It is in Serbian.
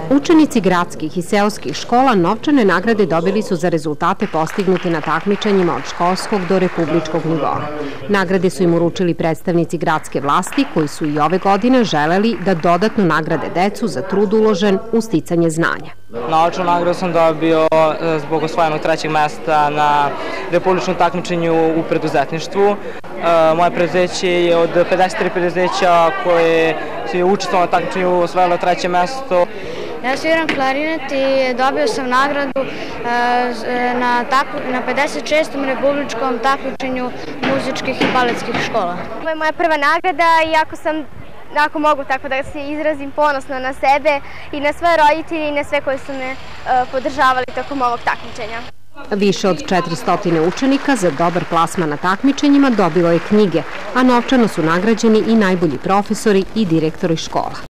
Učenici gradskih i seoskih škola novčane nagrade dobili su za rezultate postignute na takmičenjima od školskog do republičkog nivoa. Nagrade su im uručili predstavnici gradske vlasti koji su i ove godine želeli da dodatno nagrade decu za trud uložen u sticanje znanja. Naučnu nagradu sam dobio zbog osvojenog 3. mesta na republičkom takmičenju u preduzetništvu. Moje preduzeće je od 53 preduzeća koje su učestvovalo na takmičenju osvojilo 3. mesto. Ja sviram klarinet i dobio sam nagradu na 56. republičkom takmičenju muzičkih i baletskih škola. Ovo je moja prva nagrada i ako mogu tako da se izrazim ponosno na sebe i na svoje roditelje i na sve koji su me podržavali tokom ovog takmičenja. Više od 400 učenika za dobar plasman na takmičenjima dobilo je knjige, a novčano su nagrađeni i najbolji profesori i direktori škola.